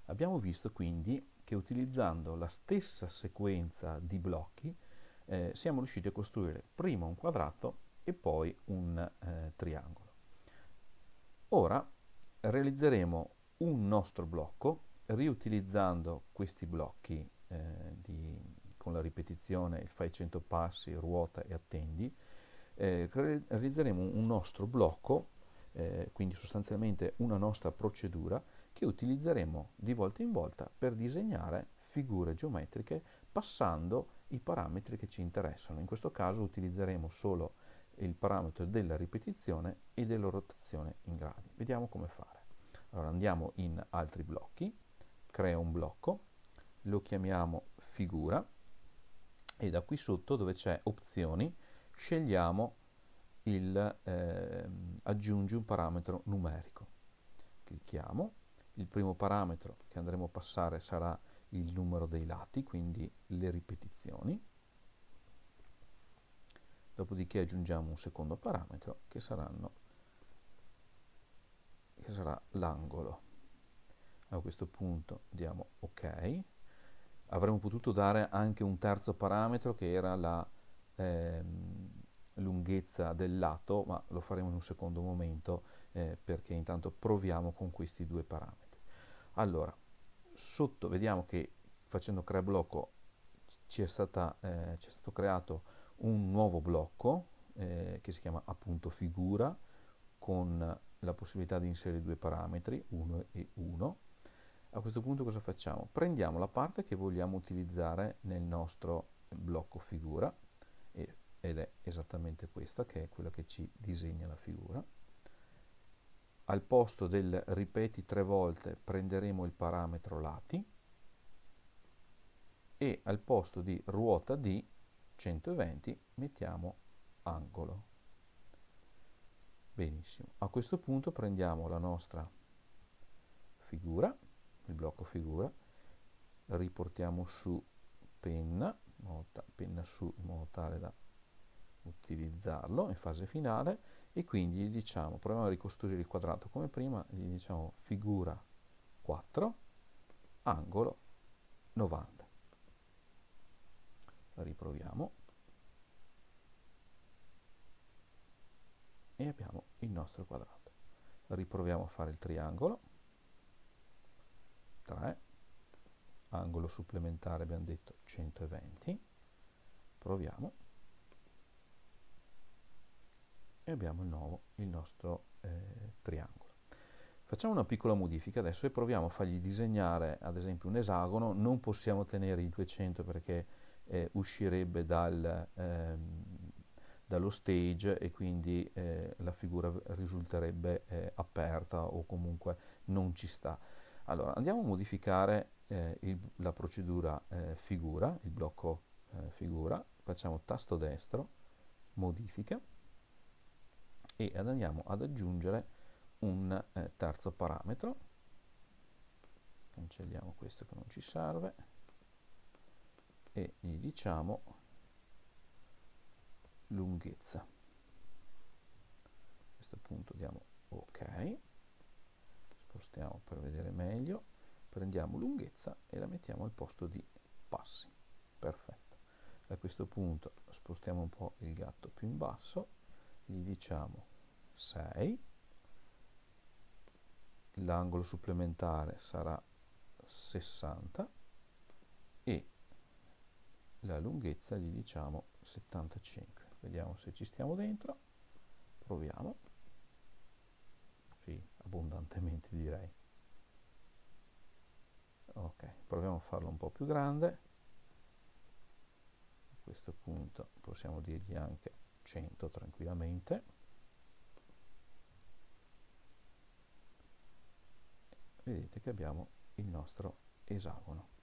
Abbiamo visto quindi che utilizzando la stessa sequenza di blocchi siamo riusciti a costruire prima un quadrato e poi un triangolo. Ora realizzeremo un nostro blocco riutilizzando questi blocchi con la ripetizione, il fai 100 passi, ruota e attendi. Realizzeremo un nostro blocco, quindi sostanzialmente una nostra procedura che utilizzeremo di volta in volta per disegnare figure geometriche passando i parametri che ci interessano. In questo caso utilizzeremo solo il parametro della ripetizione e della rotazione in gradi. Vediamo come fare. Allora andiamo in altri blocchi, creo un blocco, lo chiamiamo figura e da qui sotto dove c'è opzioni scegliamo aggiungi un parametro numerico. Clicchiamo, il primo parametro che andremo a passare sarà il numero dei lati, quindi le ripetizioni. Dopodiché aggiungiamo un secondo parametro che sarà l'angolo. A questo punto diamo ok. Avremmo potuto dare anche un terzo parametro che era la lunghezza del lato, ma lo faremo in un secondo momento perché intanto proviamo con questi due parametri. Allora, sotto vediamo che facendo crea blocco ci è stato creato un nuovo blocco che si chiama appunto figura con la possibilità di inserire due parametri, 1 e 1. A questo punto cosa facciamo? Prendiamo la parte che vogliamo utilizzare nel nostro blocco figura ed è esattamente questa che è quella che ci disegna la figura. Al posto del ripeti 3 volte prenderemo il parametro lati e al posto di ruota di 120 mettiamo angolo. Benissimo, a questo punto prendiamo la nostra figura, il blocco figura, riportiamo su penna su in modo tale da utilizzarlo in fase finale e quindi gli diciamo, proviamo a ricostruire il quadrato come prima, gli diciamo figura 4, angolo 90. La riproviamo e abbiamo il nostro quadrato. Riproviamo a fare il triangolo, 3, angolo supplementare abbiamo detto 120, proviamo e abbiamo il nostro triangolo. Facciamo una piccola modifica adesso e proviamo a fargli disegnare ad esempio un esagono. Non possiamo tenere i 200 perché uscirebbe dallo stage e quindi la figura risulterebbe aperta o comunque non ci sta. Allora andiamo a modificare la procedura figura, il blocco figura, facciamo tasto destro, modifica e andiamo ad aggiungere un terzo parametro, cancelliamo questo che non ci serve e gli diciamo lunghezza. A questo punto diamo ok, spostiamo per vedere meglio, prendiamo lunghezza e la mettiamo al posto di passi. Perfetto. A questo punto spostiamo un po' il gatto più in basso, gli diciamo 6, l'angolo supplementare sarà 60 e la lunghezza gli diciamo 75. Vediamo se ci stiamo dentro, proviamo, sì, abbondantemente direi. Ok, proviamo a farlo un po' più grande, a questo punto possiamo dirgli anche 100 tranquillamente. Vedete che abbiamo il nostro esagono.